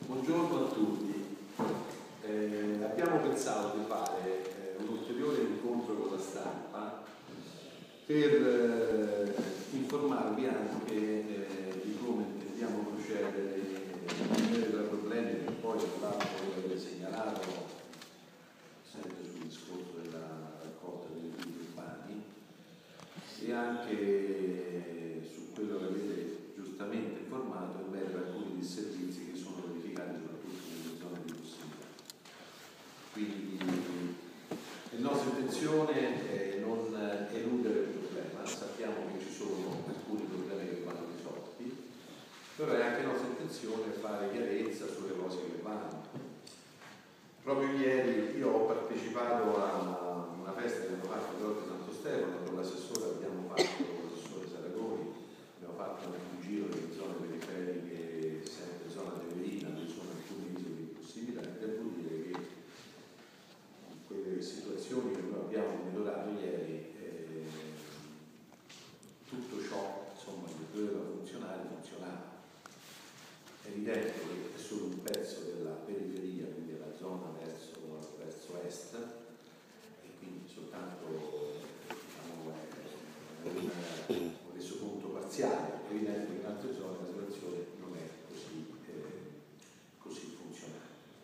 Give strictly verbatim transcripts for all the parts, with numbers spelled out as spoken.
Buongiorno a tutti. Eh, abbiamo pensato di fare eh, un ulteriore incontro con la stampa per eh, informarvi anche eh, di come intendiamo procedere eh, nei problemi che poi tra l'altro avete segnalato sempre sul discorso della raccolta dei rifiuti urbani e anche su quello che avete giustamente informato in merito a alcuni disservizi che sono verificati soprattutto nelle zone di prossimità. Quindi la nostra intenzione è non eludere il problema, sappiamo che ci sono alcuni problemi che vanno risolti, però è anche nostra intenzione fare chiarezza sulle cose che vanno. Proprio ieri io ho partecipato a una festa che abbiamo fatto per Orto Santo Stefano, con l'assessore abbiamo fatto, con l'assessore Saragoni, abbiamo fatto anche un giro nelle zone periferiche, sempre zona Teverina, dove sono alcuni isole di possibilità, e devo dire che quelle situazioni che noi abbiamo monitorato ieri, eh, tutto ciò insomma, che doveva funzionare, funzionava. È evidente che è solo un pezzo della periferia, quindi la zona verso, verso est, e quindi soltanto diciamo, è un, un resoconto parziale. È evidente che in altre zone la situazione non è così, eh, così funzionale.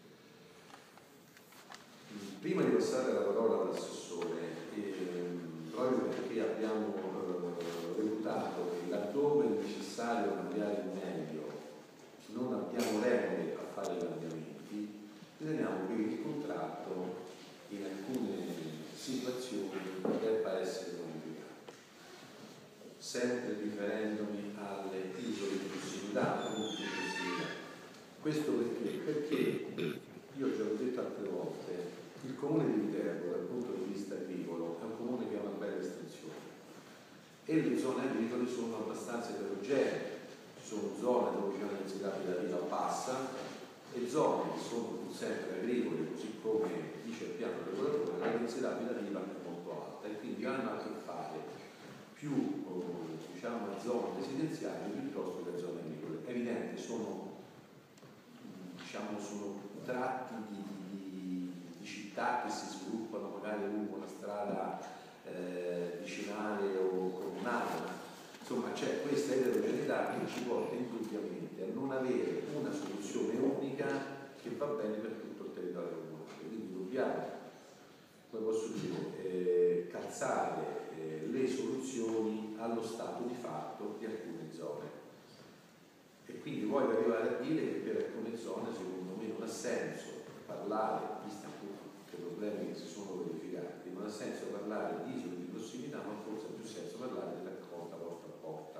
Prima di passare la parola all'assessore, ehm, proprio perché abbiamo eh, reputato che laddove è necessario cambiare il meglio non abbiamo regole a fare i cambiamenti, riteniamo che il contratto in alcune situazioni debba essere modificato, sempre riferendomi alle isole di prossimità, punti di prossimità. Questo perché? Perché io già l'ho detto altre volte, il comune di Viterbo dal punto di vista agricolo è un comune che ha una bella estensione e le zone agricole sono abbastanza eterogenee. Ci sono zone dove c'è una densità abitativa bassa e zone che sono pur sempre agricole, così come dice il piano regolatore, la densità abitativa è molto alta e quindi hanno a che fare più diciamo, zone residenziali piuttosto che zone agricole. È evidente, sono, diciamo, sono tratti di, di, di città che si sviluppano magari lungo una strada eh, vicinale o comunale. Insomma, c'è questa eterogeneità che ci porta indubbiamente a non avere una soluzione unica che va bene per tutto il territorio comunale. Quindi dobbiamo, come posso dire, eh, calzare eh, le soluzioni allo stato di fatto di alcune zone. E quindi voglio arrivare a dire che per alcune zone, secondo me, non ha senso parlare, visti appunto i problemi che si sono verificati, non ha senso parlare di isole di prossimità, ma forse ha più senso parlare di raccolta porta a porta.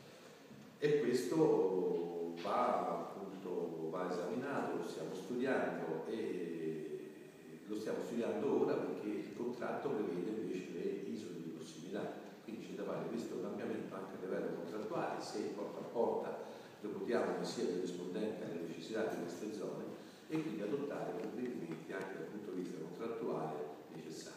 E questo va appunto va esaminato, lo stiamo studiando e lo stiamo studiando ora perché il contratto prevede invece le isole di prossimità, quindi c'è da fare questo cambiamento anche a livello contrattuale, se porta a porta reputiamo che sia rispondente alle necessità di queste zone e quindi adottare provvedimenti anche dal punto di vista contrattuale necessari.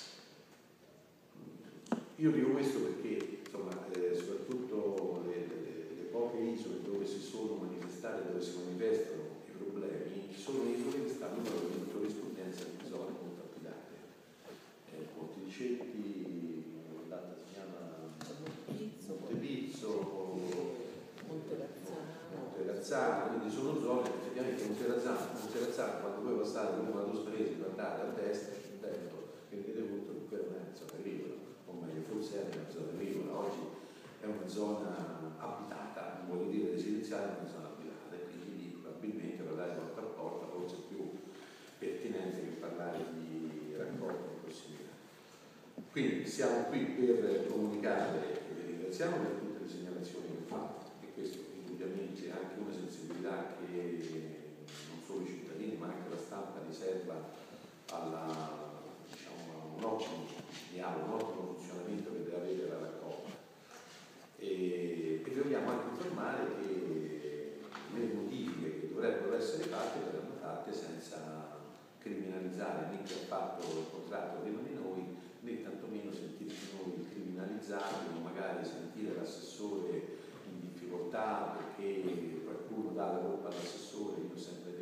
Io dico questo perché insomma, eh, soprattutto le, le, le poche isole dove si sono manifestate, dove si manifestano i problemi, sono isole che stanno proprio in corrispondenza di zone molto abitate. Eh, Ponticetti, l'altra si chiama Montepizzo, Montegazzano, quindi sono zone effettivamente Montegazzano, Montegazzano quando voi passate come a Tospresi guardate a destra sul tetto vedete conto che quella non è una zona agricola, o meglio forse è una zona agricola, oggi è una zona abitata, non voglio dire residenziale, ma una zona abitata e quindi lì probabilmente parlare porta a porta forse è più pertinente che parlare di raccolta di prossimità. Quindi siamo qui per comunicare e vi ringraziamo per tutte le segnalazioni che fate e questo indubbiamente è anche una sensibilità che non solo i cittadini ma anche la stampa riserva alla, diciamo, a un ottimo, un ottimo funzionamento che deve avere la raccolta e, e vogliamo anche informare che le modifiche che dovrebbero essere fatte verranno fatte senza criminalizzare né chi ha fatto il contratto prima di noi né tantomeno sentirci noi criminalizzati o magari sentire l'assessore in difficoltà perché qualcuno dà la colpa all'assessore. Io ho sempre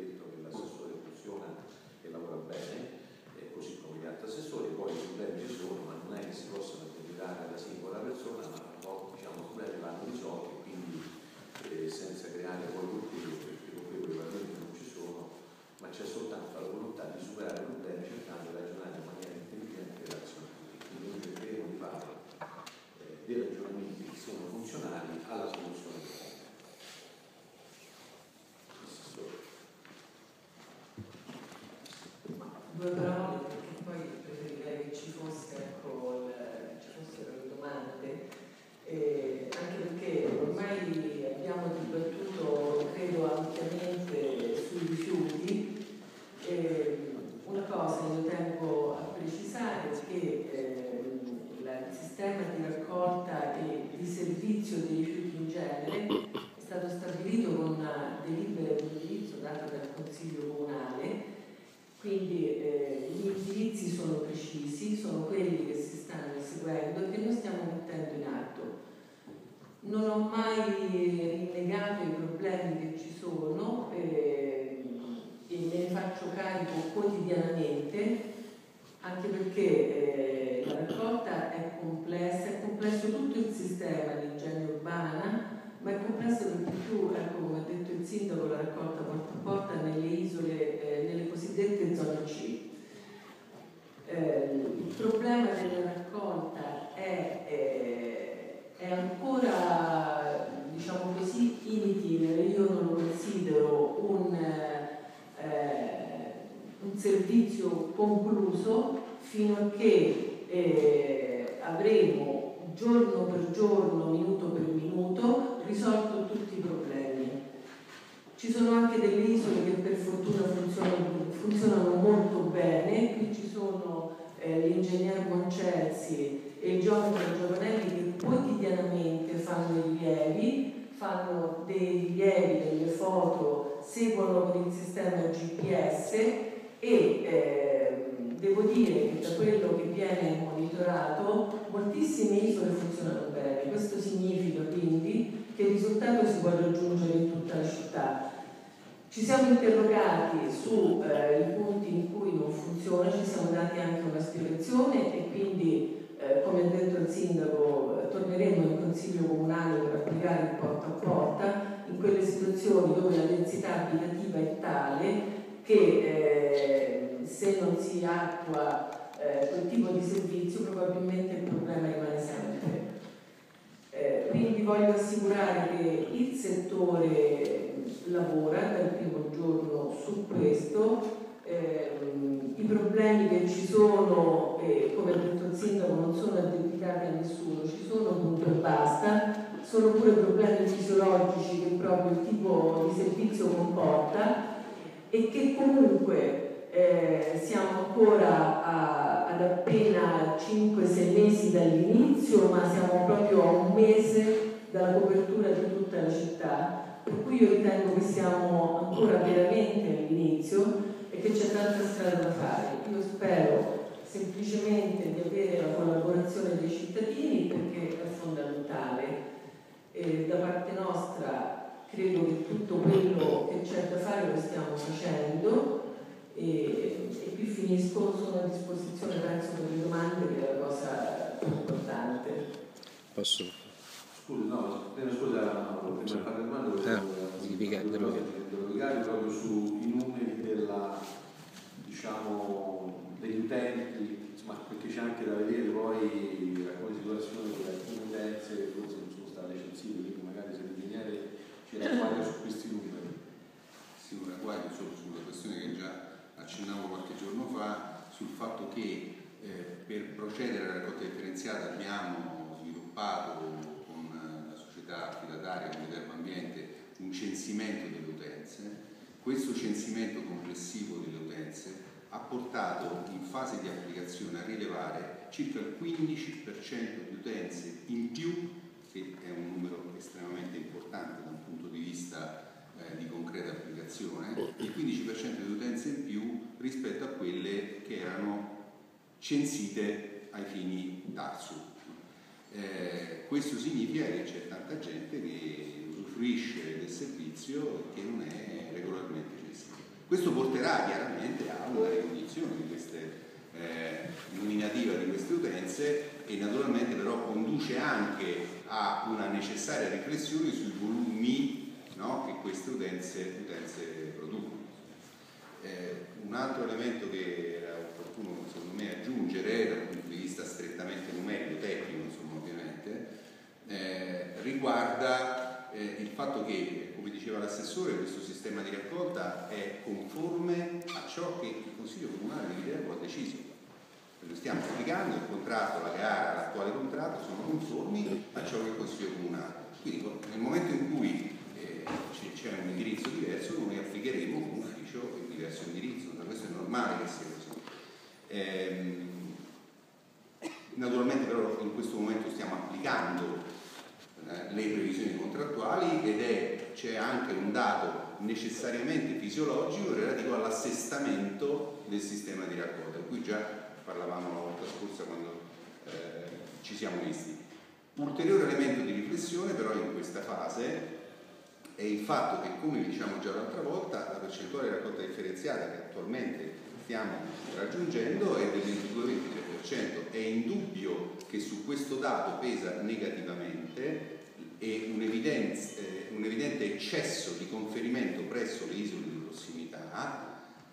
due parole, perché poi preferirei che ci fosse, ecco, il, ci fossero le domande, eh, anche perché ormai abbiamo dibattuto, credo, ampiamente sui rifiuti. Eh, una cosa io tengo a precisare è che eh, il sistema di raccolta e di servizio dei rifiuti in genere è stato stabilito con una delibera di indirizzo data dal Consiglio Comunale, quindi eh, gli indirizzi sono precisi, sono quelli che si stanno seguendo e che noi stiamo mettendo in atto. Non ho mai rinnegato i problemi che ci sono eh, e me ne faccio carico quotidianamente, anche perché eh, la raccolta è complessa, è complesso tutto il sistema di igiene urbana, ma è complesso per di più, ecco, come ha detto il sindaco, la raccolta porta a porta nelle isole, eh, nelle cosiddette zone C. Eh, il problema della raccolta è, è, è ancora, diciamo così, in itinere. Io non lo considero un, eh, un servizio concluso fino a che eh, avremo giorno per giorno, minuto per minuto, risolto tutti i problemi. Ci sono anche delle isole che per fortuna funzionano, funzionano molto bene. Qui ci sono eh, l'ingegner Moncelsi e il geometra Giovanelli che quotidianamente fanno i rilievi, fanno dei rilievi, delle foto, seguono con il sistema G P S e eh, devo dire che da quello che viene monitorato moltissime isole funzionano bene. Questo significa quindi che il risultato si può raggiungere in tutta la città. Ci siamo interrogati sui eh, punti in cui non funziona, ci siamo dati anche una spiegazione e quindi, eh, come ha detto il sindaco, eh, torneremo in consiglio comunale per applicare il porta a porta in quelle situazioni dove la densità abitativa è tale che eh, se non si attua eh, quel tipo di servizio probabilmente il problema rimane sempre. Eh, quindi voglio assicurare che il settore lavora dal primo giorno su questo, eh, i problemi che ci sono, eh, come ha detto il sindaco, non sono addebitati a nessuno, ci sono, punto e basta, sono pure problemi fisiologici che proprio il tipo di servizio comporta e che comunque Eh, siamo ancora a, ad appena cinque sei mesi dall'inizio, ma siamo proprio a un mese dalla copertura di tutta la città, per cui io ritengo che siamo ancora veramente all'inizio e che c'è tanta strada da fare. Io spero semplicemente di avere la collaborazione dei cittadini perché è fondamentale. E da parte nostra credo che tutto quello che c'è da fare lo stiamo facendo. E, e qui finisco, sono a disposizione penso per le domande che è la cosa più importante. Posso? Scusi, no, prima scusa, prima di fare le domande volevo interrogare proprio sui numeri della, diciamo, degli utenti, insomma, perché c'è anche da vedere poi alcune situazioni di alcune utenze che forse non sono state censite, quindi magari se l'ingegnere ci racconta su questi numeri. Sì, una guardia solo sulla questione che già accennavo qualche giorno fa, sul fatto che eh, per procedere alla raccolta differenziata abbiamo sviluppato con la società affidataria come Termoambiente un censimento delle utenze. Questo censimento complessivo delle utenze ha portato in fase di applicazione a rilevare circa il quindici per cento di utenze in più, che è un numero estremamente importante da un punto di vista di concreta applicazione, il quindici per cento di utenze in più rispetto a quelle che erano censite ai fini D A R S U. Eh, questo significa che c'è tanta gente che usufruisce del servizio e che non è regolarmente censito. Questo porterà chiaramente a una ricognizione di queste eh, nominativa di queste utenze e naturalmente però conduce anche a una necessaria riflessione sui volumi, no, che queste utenze, utenze producono. Eh, un altro elemento che era opportuno secondo me aggiungere dal punto di vista strettamente numerico, tecnico insomma ovviamente, eh, riguarda eh, il fatto che, come come diceva l'assessore, questo sistema di raccolta è conforme a ciò che il Consiglio Comunale di Viterbo ha deciso. Lo stiamo applicando, il contratto, la gara, l'attuale contratto sono conformi a ciò che è il Consiglio Comunale. Quindi nel momento in cui eh, c'è un indirizzo diverso, noi applicheremo con ufficio il diverso indirizzo, ma questo è normale che sia così. Ehm, naturalmente però in questo momento stiamo applicando eh, le previsioni contrattuali ed è c'è anche un dato necessariamente fisiologico relativo all'assestamento del sistema di raccolta, di cui già parlavamo la volta scorsa quando eh, ci siamo visti. Ulteriore elemento di riflessione però in questa fase è il fatto che, come vi diciamo già l'altra volta, la percentuale di raccolta differenziata che attualmente stiamo raggiungendo è del ventidue ventitré per cento. È indubbio che su questo dato pesa negativamente e un, eh, un evidente eccesso di conferimento presso le isole di prossimità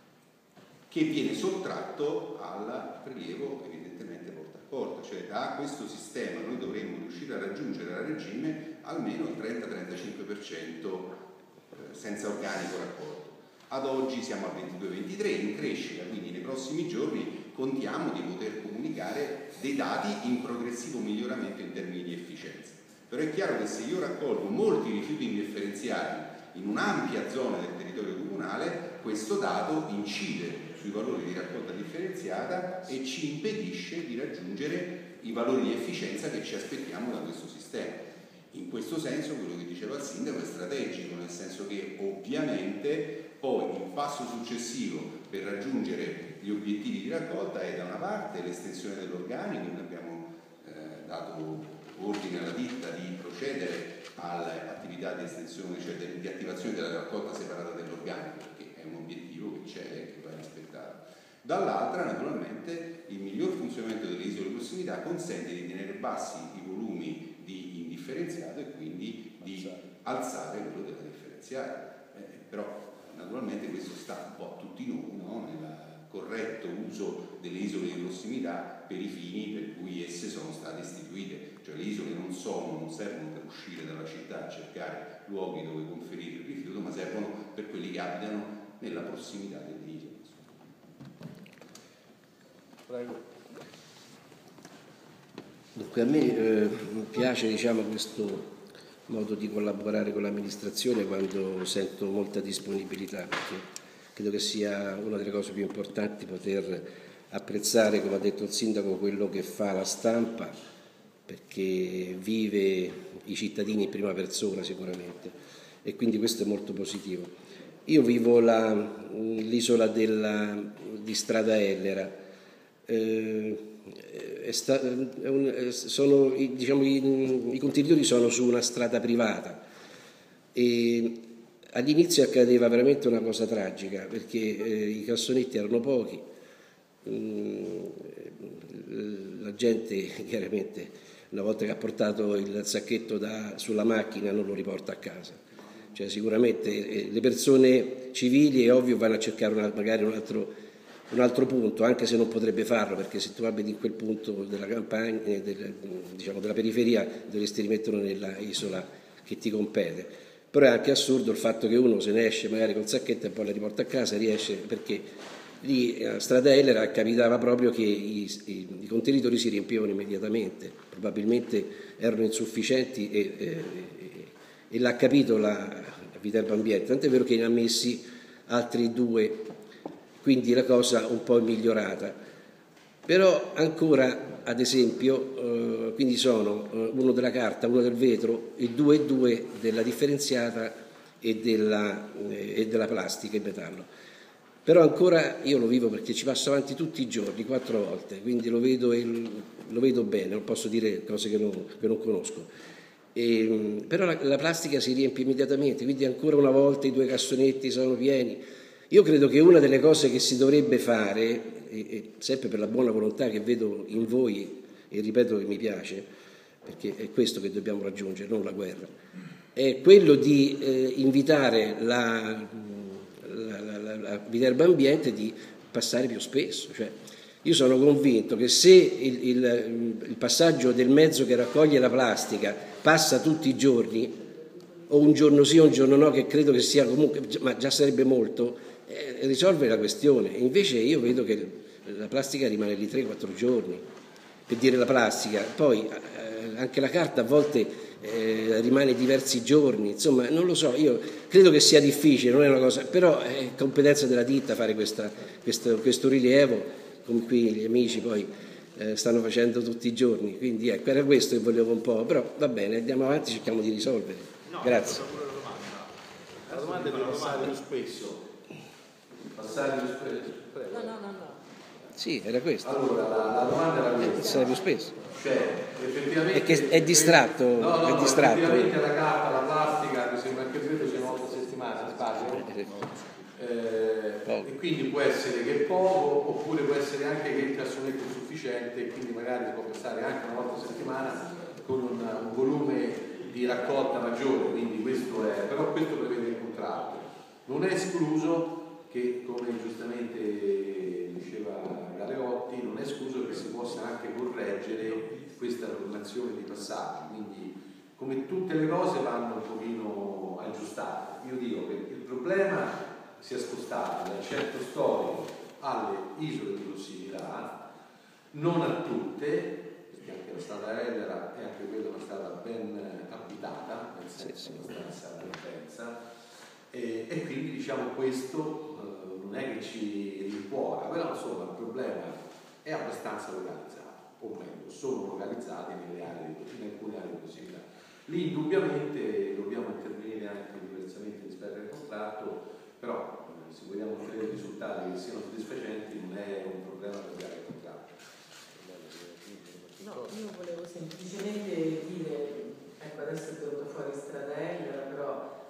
che viene sottratto al prelievo evidentemente porta a porta, cioè da questo sistema noi dovremmo riuscire a raggiungere a regime almeno il trenta trentacinque per cento eh, senza organico raccolto. Ad oggi siamo al ventidue ventitré, in crescita, quindi nei prossimi giorni contiamo di poter comunicare dei dati in progressivo miglioramento in termini di efficienza. Però è chiaro che se io raccolgo molti rifiuti indifferenziati in un'ampia zona del territorio comunale, questo dato incide sui valori di raccolta differenziata e ci impedisce di raggiungere i valori di efficienza che ci aspettiamo da questo sistema. In questo senso quello che diceva il sindaco è strategico, nel senso che ovviamente poi il passo successivo per raggiungere gli obiettivi di raccolta è da una parte l'estensione dell'organico. Noi abbiamo eh, dato ordine alla ditta di procedere all'attività di estensione, cioè di attivazione della raccolta separata dell'organico, perché è un obiettivo che c'è e che va rispettato. Dall'altra, naturalmente, il miglior funzionamento delle isole di prossimità consente di tenere bassi i volumi di indifferenziato e quindi di alzare quello della differenziata. Eh, però, naturalmente, questo sta un po' a tutti noi, no? Nel corretto uso delle isole di prossimità per i fini per cui esse sono state istituite. Cioè le isole non sono, non servono per uscire dalla città a cercare luoghi dove conferire il rifiuto, ma servono per quelli che abitano nella prossimità delle isole. Prego. Dunque a me eh, piace diciamo, questo modo di collaborare con l'amministrazione quando sento molta disponibilità, perché credo che sia una delle cose più importanti poter apprezzare, come ha detto il sindaco, quello che fa la stampa, perché vive i cittadini in prima persona sicuramente, e quindi questo è molto positivo. Io vivo l'isola di Strada Ellera, eh, è sta, è un, sono, diciamo, i, i contenitori sono su una strada privata e all'inizio accadeva veramente una cosa tragica, perché eh, i cassonetti erano pochi, mm, la gente chiaramente una volta che ha portato il sacchetto da, sulla macchina non lo riporta a casa, cioè sicuramente eh, le persone civili è ovvio vanno a cercare una, magari un altro, un altro punto, anche se non potrebbe farlo, perché se tu abiti in quel punto della campagna, eh, del, diciamo della periferia, dovresti rimetterlo nella isola che ti compete. Però è anche assurdo il fatto che uno se ne esce magari col sacchetto e poi la riporta a casa, riesce, perché lì a Strada Ellera capitava proprio che i, i, i contenitori si riempivano immediatamente, probabilmente erano insufficienti e, e, e l'ha capito la Viterbo Ambiente, tant'è vero che ne ha messi altri due, quindi la cosa un po' è migliorata. Però ancora, ad esempio, eh, quindi sono eh, uno della carta, uno del vetro e due e due della differenziata e della, eh, e della plastica e metallo. Però ancora io lo vivo perché ci passo avanti tutti i giorni, quattro volte, quindi lo vedo, e lo vedo bene, non posso dire cose che non, che non conosco. E, però la, la plastica si riempie immediatamente, quindi ancora una volta i due cassonetti sono pieni. Io credo che una delle cose che si dovrebbe fare, e, e sempre per la buona volontà che vedo in voi, e ripeto che mi piace, perché è questo che dobbiamo raggiungere, non la guerra, è quello di eh, invitare la, la, la, la, la Viterbo Ambiente di passare più spesso. Cioè, io sono convinto che se il, il, il passaggio del mezzo che raccoglie la plastica passa tutti i giorni, o un giorno sì o un giorno no, che credo che sia comunque, ma già sarebbe molto, eh, risolvere la questione. Invece io vedo che la plastica rimane lì tre quattro giorni, per dire la plastica, poi eh, anche la carta a volte eh, rimane diversi giorni, insomma non lo so, io credo che sia difficile, non è una cosa, però è competenza della ditta fare questa, questo, questo rilievo, come qui gli amici poi eh, stanno facendo tutti i giorni, quindi ecco, era questo che volevo un po', però va bene, andiamo avanti, cerchiamo di risolvere. No, grazie. La domanda è per passare più spesso. Passare più spesso? No, no, no, no. Sì, era questo. Allora, la, la domanda era questa. Passare più spesso. Cioè, effettivamente... È che è distratto, no, no, è distratto. Effettivamente la carta, la plastica, mi sembra che credo sia una volta a settimana, sbaglio? Eh, e quindi può essere che è poco, oppure può essere anche che il cassonetto è sufficiente e quindi magari si può passare anche una volta a settimana con un, un volume di raccolta maggiore, quindi questo è, però questo prevede il contratto. Non è escluso che, come giustamente diceva Galeotti, non è escluso che si possa anche correggere questa normazione di passaggio, quindi come tutte le cose vanno un pochino aggiustate. Io dico che il problema si è spostato dal centro storico alle isole di prossimità, non a tutte, perché anche la strada Elera e anche quella è una strada ben abitata, nel senso abbastanza ben densa, e, e quindi diciamo questo eh, non è che ci rincuora, però insomma il problema è abbastanza localizzato, o meglio, sono localizzati nelle aree, in alcune aree di prossimità. Lì indubbiamente dobbiamo intervenire anche diversamente rispetto al contratto, però eh, se vogliamo ottenere risultati che siano soddisfacenti non è un problema cambiare il contratto. No, io volevo semplicemente dire, ecco adesso è venuto fuori Stradella, però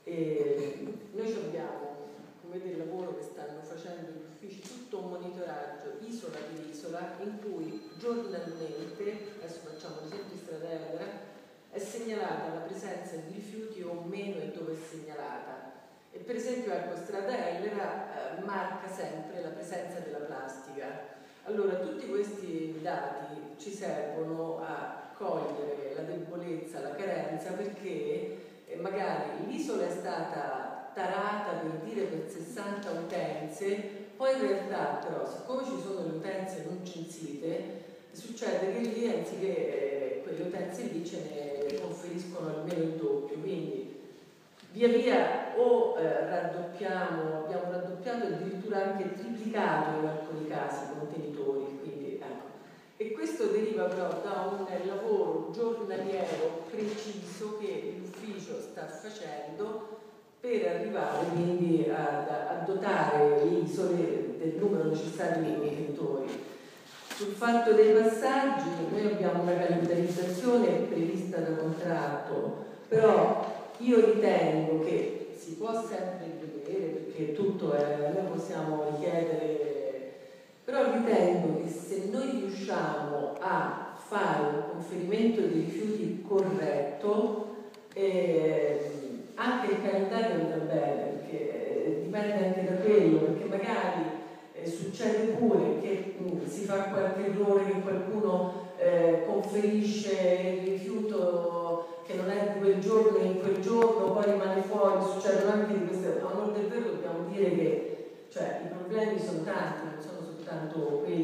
eh, noi abbiamo, come vedete, il lavoro che stanno facendo gli uffici, tutto un monitoraggio isola per isola in cui giornalmente, adesso facciamo l'esempio di Stradella, è segnalata la presenza di rifiuti o meno e dove è segnalata. E per esempio ecco, Strada Ellera eh, marca sempre la presenza della plastica. Allora tutti questi dati ci servono a cogliere la debolezza, la carenza, perché eh, magari l'isola è stata tarata per dire per sessanta utenze, poi in realtà però siccome ci sono le utenze non censite, succede che lì anziché eh, quelle utenze lì ce ne conferiscono almeno il doppio, quindi via via o eh, raddoppiamo, abbiamo raddoppiato addirittura anche triplicato in alcuni casi i contenitori, quindi, ecco. E questo deriva però da un lavoro giornaliero preciso che l'ufficio sta facendo per arrivare quindi a, a dotare le isole del numero necessario di contenitori. Sul fatto dei passaggi noi abbiamo una calendarizzazione prevista da contratto, però io ritengo che si può sempre rivedere perché tutto è, noi possiamo richiedere, però ritengo che se noi riusciamo a fare un conferimento di rifiuti corretto, eh, anche il calendario andrà bene, perché dipende anche da quello, perché magari eh, succede pure che mh, si fa qualche errore, che qualcuno eh, conferisce il rifiuto che non è di quel giorno e in quel giorno, poi rimane fuori, succedono anche di queste. A onor del vero dobbiamo dire che cioè, i problemi sono tanti, non sono soltanto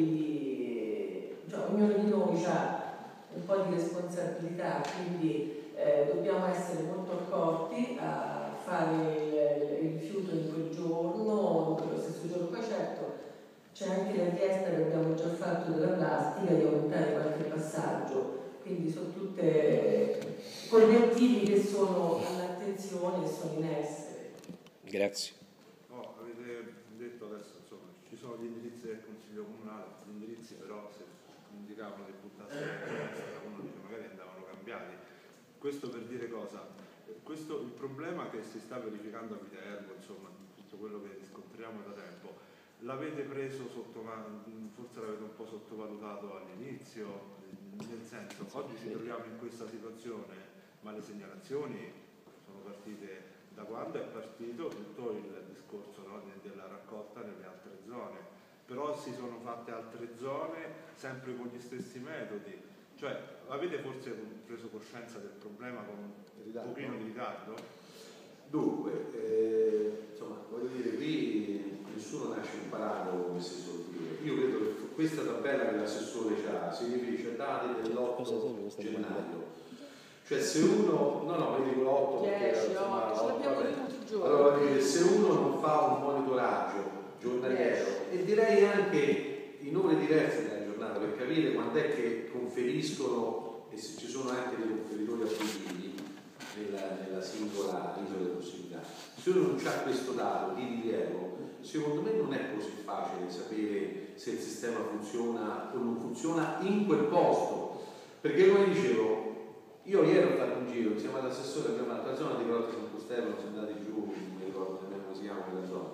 quelli, cioè, ognuno di noi ha un po' di responsabilità, quindi eh, dobbiamo essere molto accorti a fare il, il rifiuto in quel giorno, nello stesso giorno. Poi certo c'è anche la richiesta che abbiamo già fatto della plastica di aumentare qualche passaggio, quindi sono tutte correttivi che sono all'attenzione e sono in essere. Grazie. No, avete detto adesso, insomma, ci sono gli indirizzi del Consiglio Comunale, gli indirizzi però se indicavano che buttasse la uno dice magari andavano cambiati. Questo per dire cosa? Questo, il problema che si sta verificando a Viterbo, insomma, tutto quello che riscontriamo da tempo, l'avete preso sotto mano, forse l'avete un po' sottovalutato all'inizio, nel senso, oggi ci troviamo in questa situazione, ma le segnalazioni sono partite da quando è partito tutto il discorso, no, della raccolta nelle altre zone, però si sono fatte altre zone sempre con gli stessi metodi. Cioè, avete forse preso coscienza del problema con un pochino di ritardo? Dunque, eh, insomma, voglio dire, qui nessuno nasce imparato, come si suol dire. Io credo che questa tabella che l'assessore ha si riferisce a dati dell'otto gennaio. Cioè se uno, no no, vedi l'otto perché insomma, allora dire, se uno non fa un monitoraggio giornaliero e direi anche in ore diverse della giornata per capire quando è che conferiscono e se ci sono anche dei conferitori abusivi nella, nella singola isola di prossimità, se uno non ha questo dato di rilievo, secondo me non è così facile sapere se il sistema funziona o non funziona in quel posto, perché come dicevo, io ieri ho fatto un giro insieme all'assessore, abbiamo fatto la zona di Grotta Santo Stefano, siamo andati giù, non mi ricordo nemmeno come si chiama quella zona,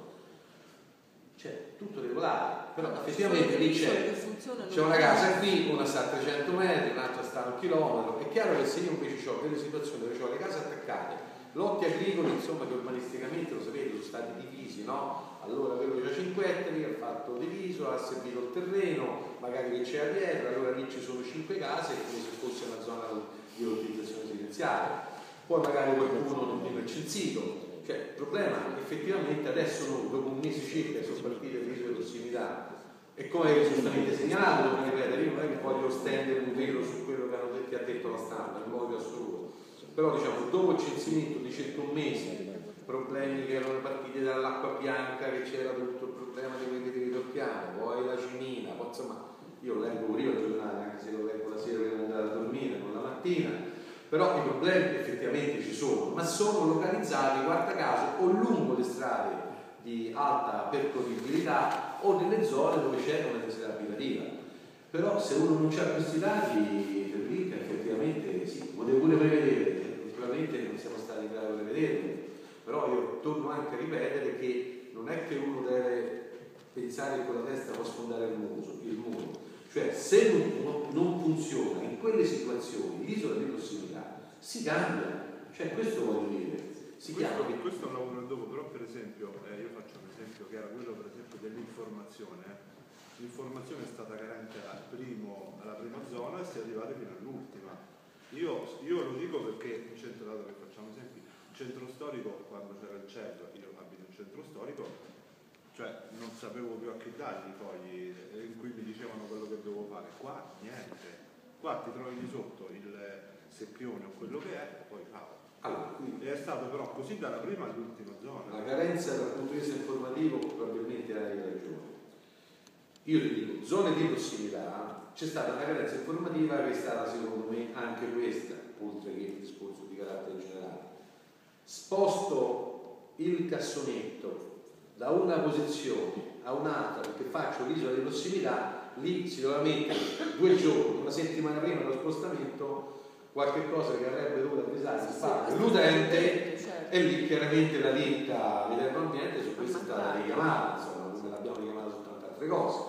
c'è tutto regolare, però effettivamente lì c'è c'è una casa qui, una sta a trecento metri, un'altra sta a un chilometro. È chiaro che se io invece ho delle situazioni dove ho le case attaccate, lotti agricoli insomma che urbanisticamente, lo sapete, sono stati divisi, no? Allora quello che ha cinque ettari ha fatto diviso, ha servito il terreno, magari che c'era dietro, allora lì ci sono cinque case come se fosse una zona di utilizzazione residenziale, poi magari qualcuno non viene censito. Cioè, il problema effettivamente adesso noi, dopo un mese circa, sono partite le isole di prossimità e come è giustamente segnalato, non ripetere, io non è che voglio stendere un velo su quello che, hanno detto, che ha detto la stampa, in modo assoluto, però diciamo, dopo il censimento di circa un mese, problemi che erano partiti dall'acqua bianca, che c'era tutto il problema di quelli di Ridocchiano, poi la cimina, poi insomma, io leggo prima il giornale, anche se lo leggo la sera prima di andare a dormire, non la mattina, però i problemi effettivamente ci sono, ma sono localizzati, guarda caso, o lungo le strade di alta percorribilità o nelle zone dove c'è una densità abitativa. Però se uno non ha questi dati, per lì effettivamente sì, potevo pure prevedere, naturalmente non siamo stati in grado di prevederlo, però io torno anche a ripetere che non è che uno deve pensare che con la testa può sfondare il muro, il muro. Cioè se non, non funziona in quelle situazioni l'isola di prossimità si cambia, cioè questo voglio dire. Si questo, che... questo è un lavoro dopo, però per esempio, eh, io faccio un esempio che era quello per esempio dell'informazione. L'informazione è stata carente al primo, alla prima zona e si è arrivati fino all'ultima. Io, io lo dico perché in centro, dato che facciamo esempi, in centro storico, quando c'era il C E V, io abito in centro storico, cioè non sapevo più a chi dargli i fogli in cui mi dicevano quello che dovevo fare. Qua niente, qua ti trovi di sotto il secchione o quello che è e poi cavo. Allora, quindi, è stato però così dalla prima all'ultima zona. La carenza dal punto di vista informativo probabilmente hai ragione. Io ti dico, zone di prossimità, c'è stata una carenza informativa che è stata secondo me anche questa, oltre che il discorso di carattere generale. Sposto il cassonetto da una posizione a un'altra perché faccio l'isola di prossimità, lì si doveva mettere due giorni, una settimana prima dello spostamento, qualche cosa che avrebbe dovuto avvisare il fatto l'utente, certo. E lì chiaramente la ditta Viterbo Ambiente su questo è stata richiamata, insomma, come l'abbiamo richiamata su tante altre cose.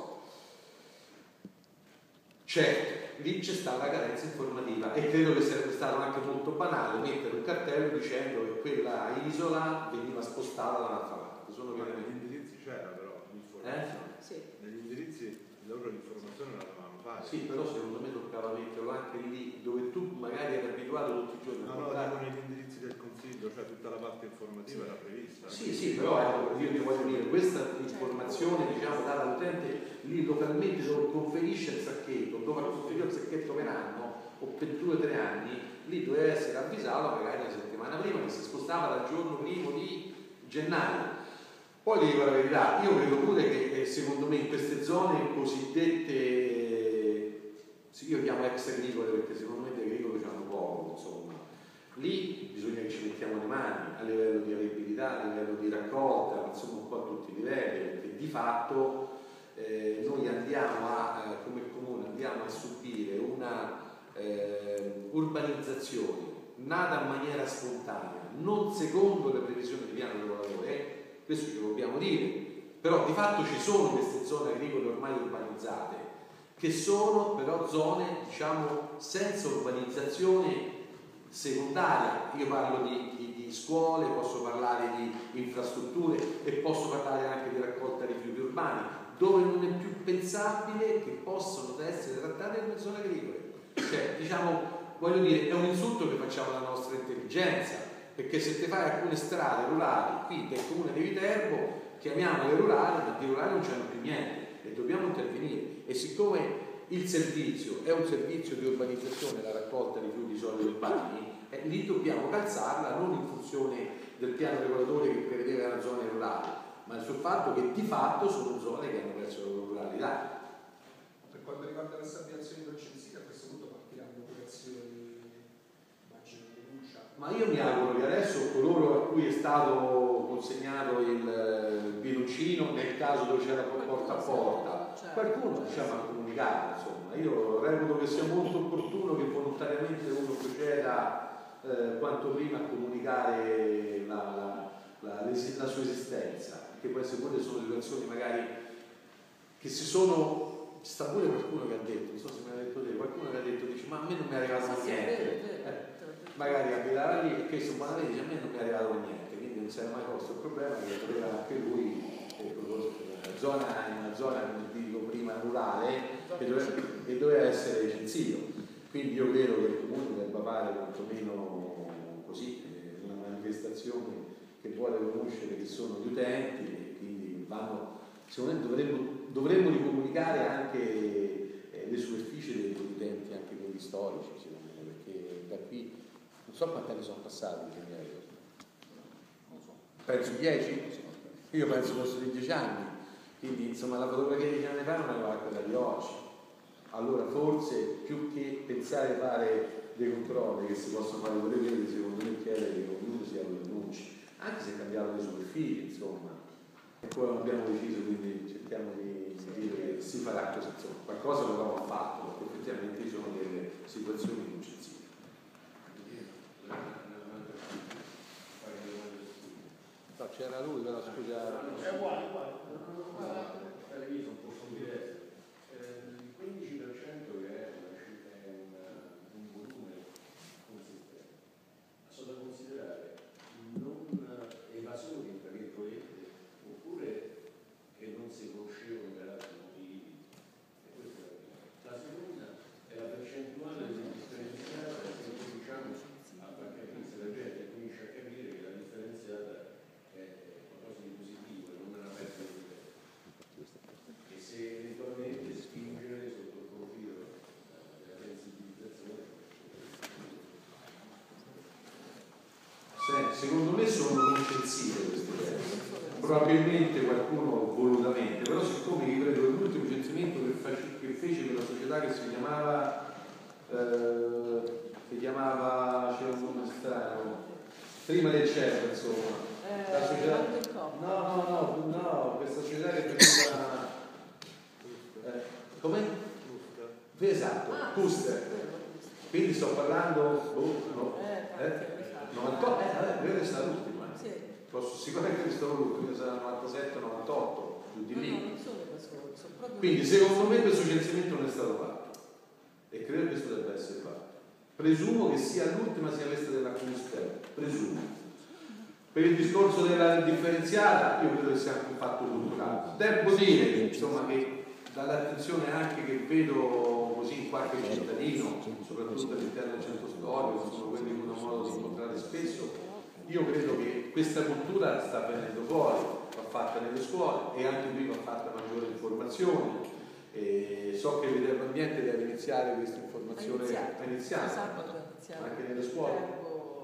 Certo, lì c'è stata la carenza informativa e credo che sarebbe stato anche molto banale mettere un cartello dicendo che quella isola veniva spostata da un'altra parte. Sono Ma negli indirizzi c'era però l'informazione. Eh? Sì. Negli indirizzi loro l'informazione la dovevano fare. Sì, però secondo me toccava metterlo anche lì dove tu magari eri abituato tutti i giorni. No, no, erano negli indirizzi del Consiglio, cioè tutta la parte informativa sì. Era prevista. Sì, sì, però ecco, io ti voglio dire, questa informazione diciamo data all'utente lì localmente dove conferisce il sacchetto, dove conferisce il sacchetto per anno o per due o tre anni, lì doveva essere avvisato magari una settimana prima che si spostava dal giorno primo di gennaio. Poi ti dico la verità, io credo pure che secondo me in queste zone cosiddette, sì, io chiamo ex agricole perché secondo me di agricole c'hanno poco, insomma, lì bisogna che ci mettiamo le mani a livello di avibilità, a livello di raccolta, insomma un po' a tutti i livelli, perché di fatto eh, noi andiamo a, eh, come comune, andiamo a subire una eh, urbanizzazione nata in maniera spontanea, non secondo le previsioni di piano regolatore, eh, questo ce lo dobbiamo dire, però di fatto ci sono queste zone agricole ormai urbanizzate, che sono però zone, diciamo, senza urbanizzazione secondaria. Io parlo di, di, di scuole, posso parlare di infrastrutture e posso parlare anche di raccolta rifiuti urbani, dove non è più pensabile che possano essere trattate come zone agricole. Cioè, diciamo, voglio dire, è un insulto che facciamo alla nostra intelligenza, perché se ti fai alcune strade rurali qui del comune di Viterbo, chiamiamole rurali, ma di rurali non c'hanno più niente e dobbiamo intervenire. E siccome il servizio è un servizio di urbanizzazione, la raccolta di rifiuti solidi urbani, eh, lì dobbiamo calzarla non in funzione del piano regolatore che prevedeva le zone rurali, ma sul fatto che di fatto sono zone che hanno perso la loro ruralità. Per quanto riguarda la stabilizzazione del censito, a questo punto partiranno operazioni, immagino, di denuncia. Ma io mi auguro che adesso coloro a cui è stato consegnato il biloncino, nel caso dove c'era porta a porta, qualcuno diciamo a comunicare, insomma. Io reputo che sia molto opportuno che volontariamente uno proceda eh, quanto prima a comunicare la, la, la, la sua esistenza, che può essere pure sono situazioni magari che si sono. Sta pure qualcuno che ha detto, non so se me l'ha detto te, qualcuno che ha detto, dice ma a me non mi è arrivato niente, eh, magari abitava lì e questo buonamente dice a me non mi è arrivato niente, quindi non si era mai posto il problema che poteva anche lui, una zona, in una zona come dico prima rurale, che doveva, che doveva essere censito, quindi io credo che il comune debba fare quantomeno così una manifestazione che vuole conoscere chi sono gli utenti e quindi vanno, secondo me dovremmo dovremmo ricomunicare anche eh, le superfici degli utenti, anche quelli storici, secondo me, perché da qui non so quanti anni sono passati, non so, penso dieci, io penso fossero di dieci anni, quindi insomma la fotografia di dieci anni fa non era quella di oggi. Allora forse più che pensare a fare dei controlli che si possono fare pure quelli, secondo me chiede che ognuno sia lo denunci, anche se cambiano le superfici, insomma. Ancora non abbiamo deciso, quindi cerchiamo di dire che si farà così, insomma, qualcosa lo abbiamo fatto, perché effettivamente ci sono delle situazioni non censite. No, c'era lui, però scusa. È uguale, uguale. Televiso un po' diverso. Il quindici per cento che è un volume consistente, sono da considerare non evasori, tra virgolette, oppure che non si conoscevano per altri motivi. E questa è la prima. La seconda è la percentuale di differenziata che cominciamo a far capire, se la gente comincia a capire che la differenziata è qualcosa di positivo e non una perdita di tempo. E se eventualmente spingere sotto il profilo della sensibilizzazione. Secondo me sono non censite queste cose. Probabilmente qualcuno volutamente, però siccome io credo che l'ultimo censimento che, face, che fece per la società che si chiamava eh, si chiamava, c'era un nome strano, prima del C E P, insomma, la società, no no no no questa società che faceva eh, come? Esatto, Custer, quindi sto parlando boh, no, eh? novantotto, eh, quello è stato l'ultimo. Posso sicuramente che sono l'ultimo, sarà novantasette novantotto, giù di lì. No, non sono da solo, sono proprio. Quindi secondo me questo censimento non è stato fatto e credo che questo debba essere fatto. Presumo che sia l'ultima sia questa della Custer, presumo. Per il discorso della differenziata io credo che sia anche un fatto culturale. Devo dire che, insomma, che dall'attenzione anche che vedo così in qualche cittadino, soprattutto all'interno del centro storico, sono quelli che hanno modo di incontrare spesso, io credo che questa cultura sta venendo fuori, va fatta nelle scuole e anche qui va fatta maggiore informazione. E so che Viterbo Ambiente deve iniziare questa informazione a iniziare, anche nelle scuole.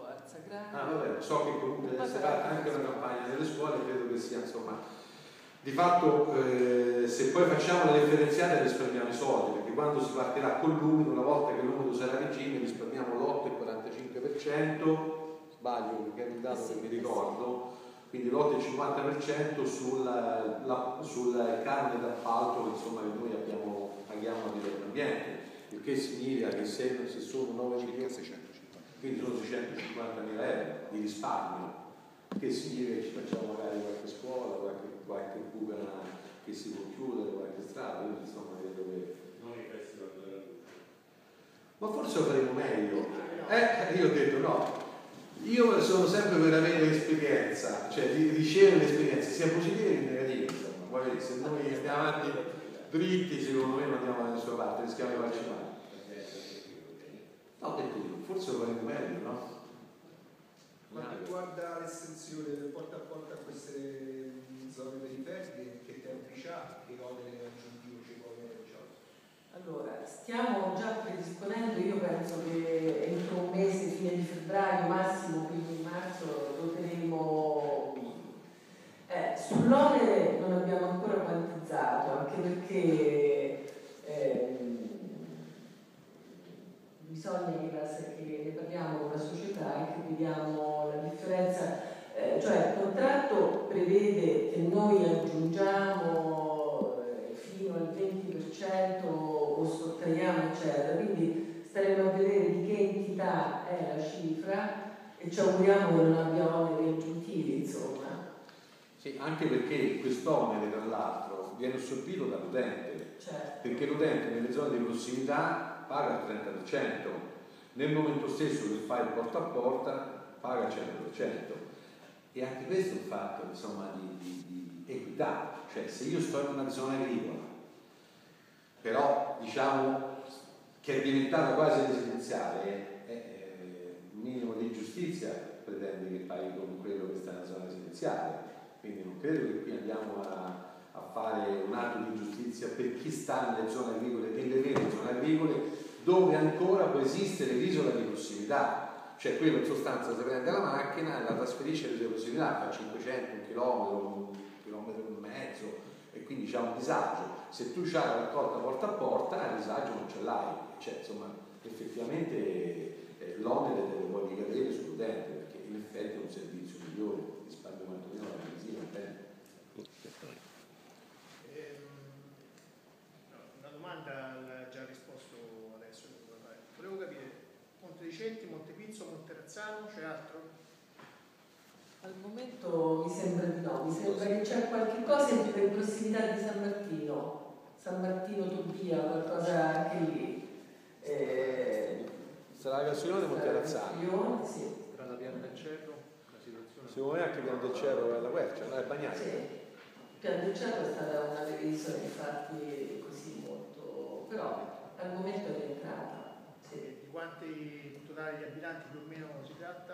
Ah, vabbè, so che comunque deve essere fatta anche una campagna nelle scuole, credo che sia insomma. Di fatto eh, se poi facciamo la differenziata risparmiamo i soldi, perché quando si partirà con l'umido, una volta che l'umido sarà a regime, risparmiamo l'otto virgola quarantacinque per cento. Sbaglio perché è un dato che mi ricordo, quindi l'otto virgola cinquanta per cento sul, la, sul canone d'appalto che insomma che noi abbiamo, paghiamo a Viterbo Ambiente, il che significa che se, se sono nove milioni seicentocinquanta, quindi sono seicentocinquantamila euro di risparmio, che significa che ci facciamo magari qualche scuola, qualche, qualche buca che si può chiudere, qualche strada, quindi insomma credo che... Non i festival della luce. Ma forse lo faremo meglio. Eh, io ho detto no. Io sono sempre per avere esperienza, cioè di ricevere l'esperienza sia positiva che negativa, insomma. Poi se noi andiamo avanti dritti, secondo me non andiamo da nessuna parte, rischiamo di farci male. No, detto io, forse lo faremo meglio, no? Quanto riguarda l'estensione del porta a porta a queste zone periferiche, che tempi c'ha, che onere aggiuntivo ci può avere? Allora, stiamo già predisponendo, io penso che entro un mese, fine di febbraio, massimo quindi di marzo, voteremo. Eh, sull'onere non abbiamo ancora quantizzato, anche perché ehm, bisogna che, la, che ne parliamo con la società e che vediamo la differenza. Eh, cioè il contratto prevede che noi aggiungiamo eh, fino al venti per cento o sottraiamo eccetera, quindi staremo a vedere di che entità è la cifra e ci auguriamo che non abbia oneri aggiuntivi, insomma. Sì, anche perché quest'onere tra l'altro viene assorbito dall'utente, Certo. perché l'utente nelle zone di prossimità paga il trenta per cento, nel momento stesso che fa il porta a porta paga il cento per cento, e anche questo è un fatto insomma di, di, di equità, cioè se io sto in una zona agricola però diciamo che è diventata quasi residenziale, eh, eh, un minimo di giustizia pretende che paghi come quello che sta in una zona residenziale. Quindi non credo che qui andiamo a, a fare un atto di giustizia per chi sta nelle zone agricole, nelle vere zone agricole, dove ancora può esistere l'isola di prossimità, cioè quello in sostanza si prende la macchina e la trasferisce all'isola di prossimità, fa cinquecento, un chilometro, un chilometro e mezzo, e quindi c'è un disagio. Se tu c'hai la raccolta porta a porta, il disagio non ce l'hai, cioè insomma effettivamente eh, l'onere deve poi ricadere sull'utente, perché in effetti è un servizio migliore, risparmio quantomeno la benzina. Una domanda l'ha già risposto adesso, volevo capire, Monte dei Centi, Montepizzo, Monterrazzano, c'è altro? Al momento mi sembra di no, mi sembra che c'è qualche cosa in prossimità di San Martino, San Martino Tobbia, qualcosa anche lì. Eh, Sarà la canzone di Monterrazzano. Sì. Tra la Piana del Cerro, la situazione. Secondo me anche Piano del Cerro è la Quercia, non è Bagnata. Sì, Piano del Cerro è stata una delle isole infatti così molto, però al momento è rientrata. Sì. Di quanti totali di abitanti più o meno si tratta?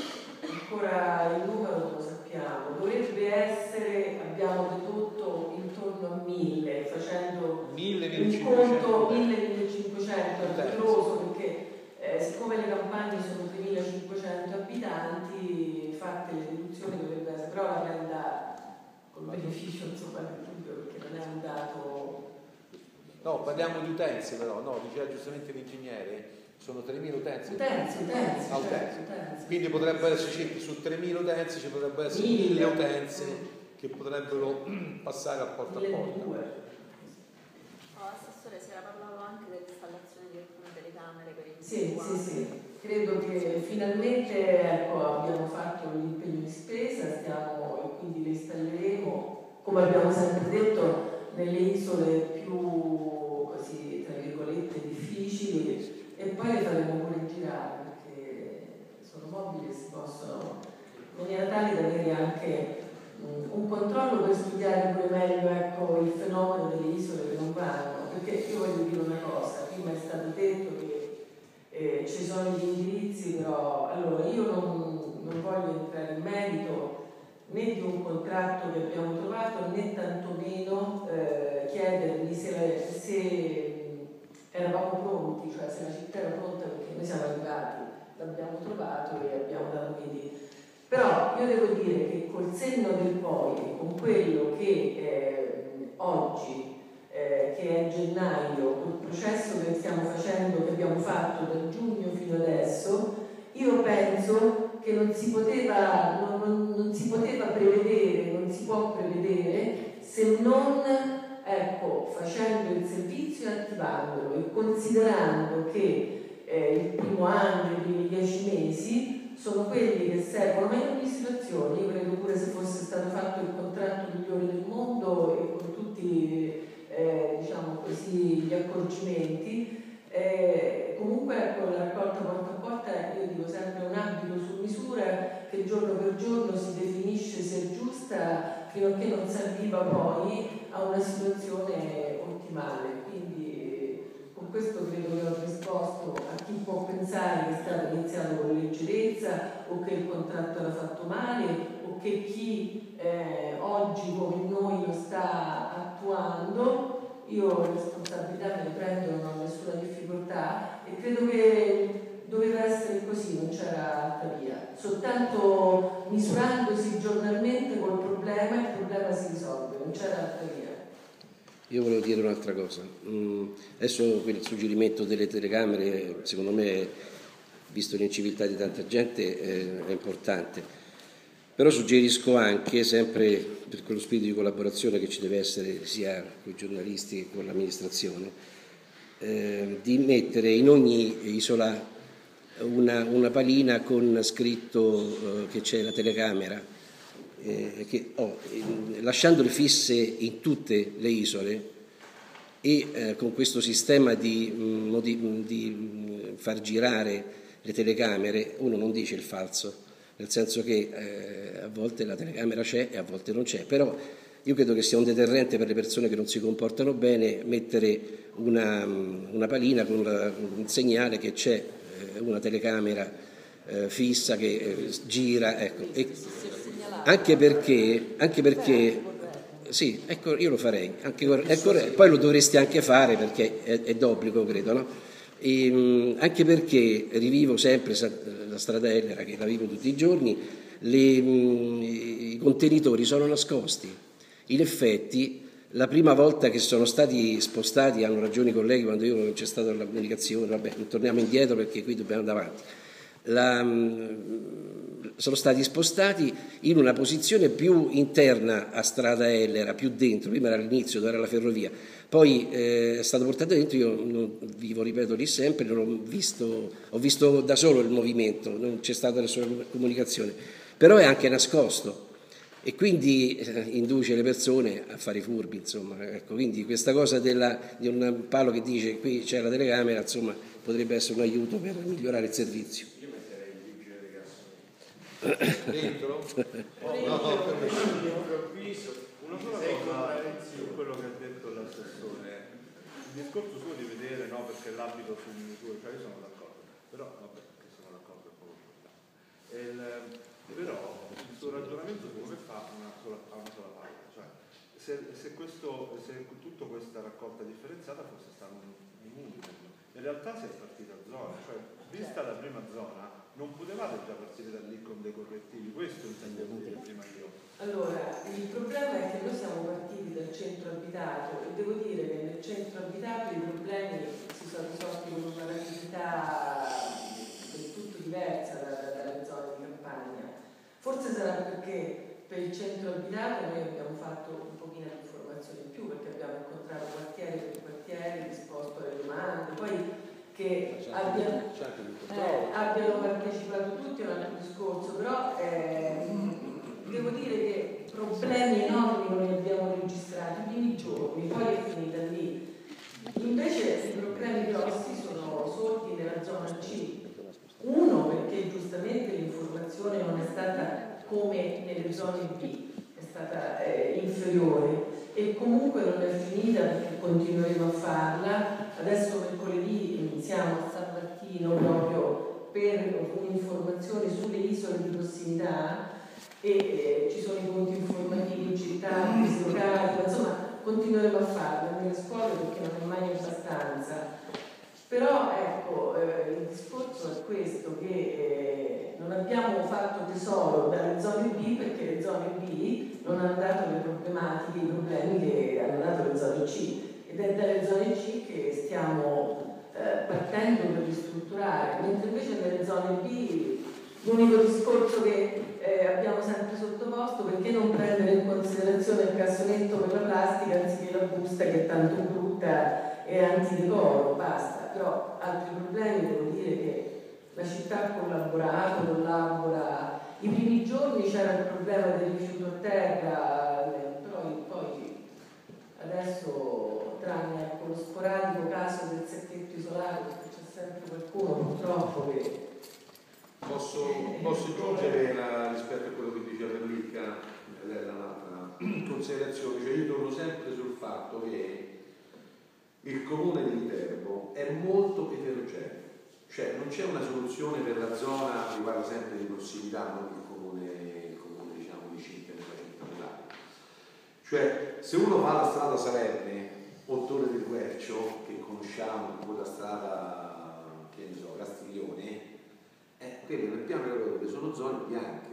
Ancora il numero non lo sappiamo, dovrebbe essere, abbiamo dedotto intorno a mille, facendo un conto mille millecinquecento, è rigoroso perché eh, siccome le campagne sono tremilacinquecento abitanti, fatte le deduzioni dovrebbe essere, però la prenda col beneficio insomma del dubbio perché non è un dato. No, parliamo di utenze però, no, diceva giustamente l'ingegnere, sono tremila utenze. Utenze, utenze, ah, certo, utenze. utenze. Quindi potrebbero esserci su tremila utenze ci potrebbero essere mille utenze che potrebbero passare a porta a porta. Oh, Assessore, si era parlato anche dell'installazione di alcune telecamere per i Sì, sì, sì, credo che finalmente ecco, abbiamo fatto l'impegno di spesa, stiamo e quindi le installeremo, come abbiamo sempre detto, nelle isole più così, tra virgolette, difficili, e poi le faremo pure girare perché sono mobili che si possono, in maniera tale da avere anche um, un controllo per studiare pure meglio ecco, il fenomeno delle isole che non vanno, perché io voglio dire una cosa, prima è stato detto che eh, ci sono gli indirizzi, però allora io non, non voglio entrare in merito né di un contratto che abbiamo trovato né tantomeno eh, chiedermi se, se eravamo pronti, cioè se la città era pronta perché noi siamo arrivati, l'abbiamo trovato e abbiamo dato quindi. Però io devo dire che col senno del poi, con quello che eh, oggi, eh, che è gennaio, col processo che stiamo facendo, che abbiamo fatto da giugno fino adesso, io penso che non si poteva, non, non, non si poteva prevedere, non si può prevedere se non ecco, facendo il servizio e attivandolo e considerando che eh, il primo anno, i primi dieci mesi sono quelli che servono, ma in ogni situazione, io credo pure se fosse stato fatto il contratto migliore del mondo e con tutti eh, diciamo così, gli accorgimenti, eh, comunque ecco, la raccolta porta a porta, io dico sempre un abito su misura che giorno per giorno si definisce se è giusta fino a che non si arriva poi a una situazione ottimale, quindi con questo credo che ho risposto a chi può pensare che è stato iniziato con leggerezza o che il contratto era fatto male o che chi eh, oggi come noi lo sta attuando. Io le responsabilità me le prendo, non ho nessuna difficoltà e credo che doveva essere così, non c'era altra via. Soltanto misurandosi giornalmente col problema, il problema si risolve, non c'era altra via. Io volevo dire un'altra cosa. Mm, adesso quel suggerimento delle telecamere, secondo me, visto l'inciviltà di tanta gente, eh, è importante. Però suggerisco anche, sempre per quello spirito di collaborazione che ci deve essere sia con i giornalisti che con l'amministrazione, eh, di mettere in ogni isola una, una palina con scritto eh, che c'è la telecamera. Eh, che, oh, eh, lasciandole fisse in tutte le isole e eh, con questo sistema di, mh, di, di mh, far girare le telecamere uno non dice il falso, nel senso che eh, a volte la telecamera c'è e a volte non c'è, però io credo che sia un deterrente per le persone che non si comportano bene mettere una, una palina con una, un segnale che c'è eh, una telecamera eh, fissa che eh, gira, ecco. E, Anche perché, anche perché sì, ecco, io lo farei, anche, ecco, poi lo dovresti anche fare perché è, è d'obbligo, credo, no? E, mh, anche perché rivivo sempre la strada Ellera, che la vivo tutti i giorni, le, mh, i contenitori sono nascosti. In effetti, la prima volta che sono stati spostati, hanno ragione i colleghi quando io non c'è stata la comunicazione, vabbè, torniamo indietro perché qui dobbiamo andare avanti. La, sono stati spostati in una posizione più interna a strada Ellera, più dentro, prima era all'inizio dove era la ferrovia, poi eh, è stato portato dentro, io non vivo, ripeto, lì sempre, non ho visto, ho visto da solo il movimento, non c'è stata nessuna comunicazione, però è anche nascosto e quindi eh, induce le persone a fare i furbi, insomma, ecco, quindi questa cosa della, di un palo che dice qui c'è la telecamera, insomma, potrebbe essere un aiuto per migliorare il servizio. Dentro? Oh, no, no, per me. Una sola cosa su quello che ha detto l'assessore, il discorso suo di vedere, no, perché l'abito su misura, cioè io sono d'accordo, però vabbè, che sono d'accordo è poco importante. Però il suo ragionamento secondo me fa una sola, fa una sola parte, cioè se, se, questo, se tutta questa raccolta differenziata fosse stato un, un unico, in realtà si è partita a zona, cioè vista la prima zona non potevate già partire da lì con dei correttivi, questo intendevo dire prima io. Allora, il problema è che noi siamo partiti dal centro abitato e devo dire che nel centro abitato i problemi si sono risolti con una rapidità del tutto diversa da, dalle zone di campagna. Forse sarà perché per il centro abitato noi abbiamo fatto un pochino di informazione in più, perché abbiamo incontrato quartiere per quartiere, risposto alle domande, poi che abbiano, eh, abbiano partecipato tutti è un altro discorso, però eh, devo dire che problemi enormi non li abbiamo registrati i primi giorni, poi è finita lì. Invece i problemi grossi sono sorti nella zona C. Uno, perché giustamente l'informazione non è stata come nelle zone B, è stata eh, inferiore e comunque non è finita perché continueremo a farla. Adesso mercoledì iniziamo a San Martino proprio per un'informazione sulle isole di prossimità e eh, ci sono i punti informativi in città, in locali, insomma continueremo a farla nelle scuole perché non è mai abbastanza. Però ecco, eh, il discorso è questo, che eh, non abbiamo fatto tesoro dalle zone B perché le zone B non hanno dato le problematiche, i problemi che hanno dato le zone C ed è dalle zone C che stiamo eh, partendo per ristrutturare, mentre invece nelle zone B l'unico discorso che eh, abbiamo sempre sottoposto, perché non prendere in considerazione il cassonetto per la plastica anziché la busta che è tanto brutta e antidecoro, basta. Però altri problemi, devo dire che la città ha collaborato, collabora. I primi giorni c'era il problema del rifiuto a terra, però poi adesso, tranne ecco, lo sporadico caso del secchetto isolato, perché c'è sempre qualcuno purtroppo che... Posso, posso aggiungere la, rispetto a quello che diceva Enrica, lei è un'altra considerazione, cioè io torno sempre sul fatto che il comune di Viterbo è molto eterogeneo, cioè non c'è una soluzione per la zona, si parla sempre di prossimità, non il comune, il comune diciamo di Cinque nella città rurale. Cioè se uno fa la strada Salerne o Torre del Quercio, che conosciamo, quella strada, che ne so, Castiglione, eh, quelle nel piano della Rodove sono zone bianche.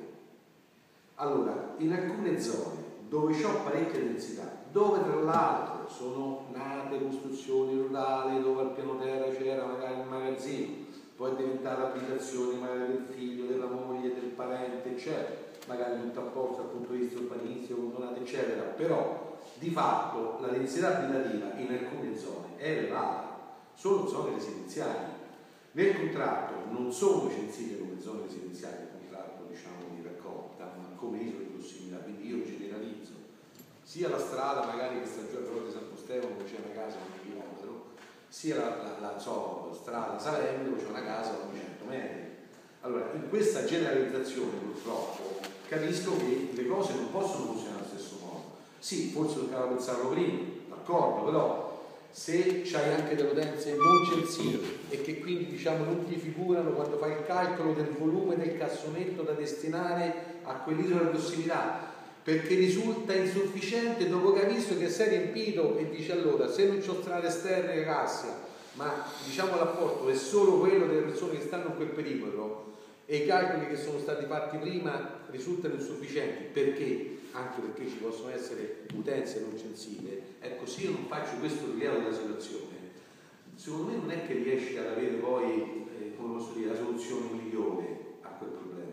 Allora, in alcune zone dove c'ho parecchia densità, dove tra l'altro sono nate costruzioni rurali, dove al piano terra c'era magari un magazzino, poi è diventata abitazione magari del figlio, della moglie, del parente, eccetera, magari tutto a posto dal punto di vista urbanistico, condonato, eccetera, però di fatto la densità abitativa in alcune zone è elevata, sono zone residenziali. Nel contratto non sono censite come zone residenziali, il contratto diciamo di raccolta, ma come isole di prossimità, quindi io generalizzo sia la strada magari che sta giù a Però di San Stefano dove c'è una casa a un chilometro, sia la, la, la so, strada Salerno dove c'è una casa a duecento metri. Allora, in questa generalizzazione purtroppo capisco che le cose non possono funzionare allo stesso modo. Sì, forse toccava pensarlo prima, d'accordo, però se c'hai anche delle utenze non censite e che quindi diciamo non ti figurano quando fai il calcolo del volume del cassonetto da destinare a quell'isola di prossimità, perché risulta insufficiente dopo che hai visto che sei riempito e dici allora se non c'ho strade esterne che cassia, ma diciamo l'apporto è solo quello delle persone che stanno in quel perimetro e i calcoli che sono stati fatti prima risultano insufficienti, perché? Anche perché ci possono essere utenze non censite. Ecco, se io non faccio questo rilievo della situazione, secondo me non è che riesci ad avere poi, eh, come posso dire, la soluzione migliore a quel problema.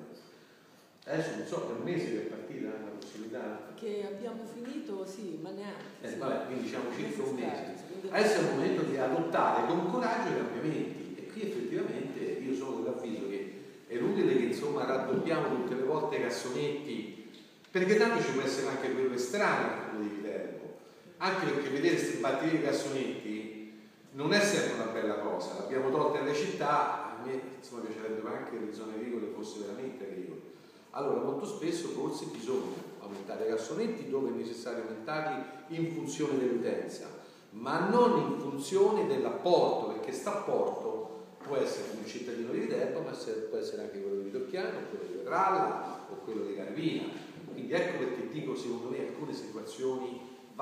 Adesso non so, per mesi che è partita la possibilità. Che abbiamo finito, sì, ma neanche. Eh, sì. vabbè, quindi diciamo circa un mese. Quindi... Adesso è il momento di adottare con coraggio i cambiamenti. E qui effettivamente io sono dell'avviso che è inutile che insomma raddoppiamo tutte le volte i cassonetti, perché tanto ci può essere anche quello estraneo al comune di Viterbo, anche perché vedere questi batteri di cassonetti non è sempre una bella cosa, l'abbiamo tolta nelle città, a me insomma piacerebbe anche che le zone agricole fosse veramente agricole. Allora molto spesso forse bisogna aumentare i cassonetti dove è necessario aumentarli in funzione dell'utenza, ma non in funzione dell'apporto, perché st'apporto può essere un cittadino di Viterbo, ma può essere anche quello di Torchiano, quello di Vetralla o quello di Carvina. Quindi ecco perché dico, secondo me alcune situazioni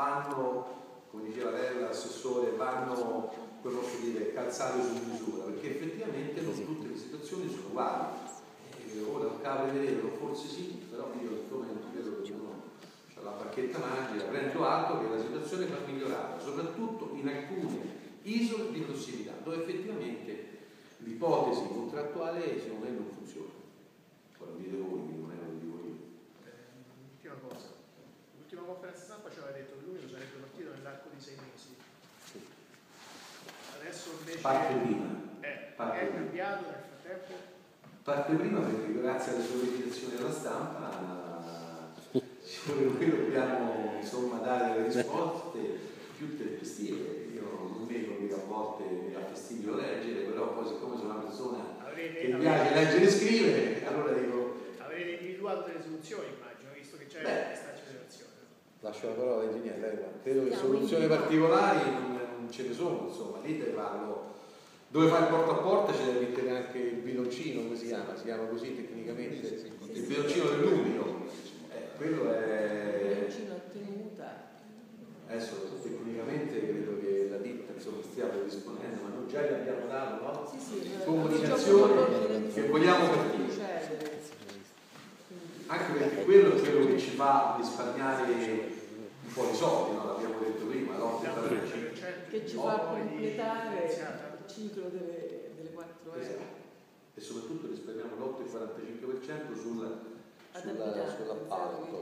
vanno, come diceva lei l'assessore, vanno, come posso dire, calzate su misura, perché effettivamente non tutte le situazioni sono uguali. E ora un cavolo vederlo, forse sì, però io siccome non credo che uno ha la bacchetta magica, prendo atto che la situazione va migliorata, soprattutto in alcune isole di prossimità, dove effettivamente l'ipotesi contrattuale secondo me non funziona. Poi lo dite voi, non è lo dico io. L'ultima cosa, l'ultima conferenza stampa ci aveva detto che lui sarebbe partito nell'arco di sei mesi. Sì. Adesso invece Parte prima. È, Parte è prima. cambiato nel frattempo? Parte prima perché grazie alle sollecitazioni della stampa noi dobbiamo insomma dare delle risposte più tempestive. Io non nego che a volte mi dà fastidio leggere, però poi siccome sono una persona avrete, che mi piace leggere e scrivere, allora dico... Avrete individuato delle soluzioni, immagino, visto che c'è Beh, questa accelerazione. Lascio la parola all'ingegnere, lei guarda. Credo che soluzioni particolari non, non ce ne sono, insomma, lì te parlo. Dove fa il porta a porta c'è da mettere anche il bidoncino, come si chiama? Si chiama così tecnicamente? Il bidoncino dell'umido. Eh, quello è... bidoncino a tenuta. Adesso tecnicamente credo che la ditta insomma stia predisponendo, ma noi già gli abbiamo dato, no? Sì, sì, Comunicazione che vogliamo partire. Anche perché quello è quello che ci fa risparmiare un po' di soldi, no? L'abbiamo detto prima, l'otto per cento. Che ci fa completare il ciclo delle, delle quattro euro. Esatto. E soprattutto risparmiamo l'otto virgola quarantacinque per cento sul, sulla, sull'appalto.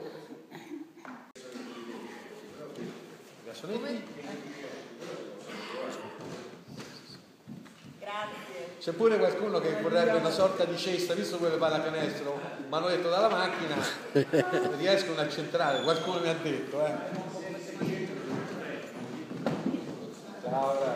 Grazie. C'è pure qualcuno che vorrebbe una sorta di cesta, visto quello che va alla canestro, mi hanno detto dalla macchina, riescono a centrare, qualcuno mi ha detto, eh. Ciao,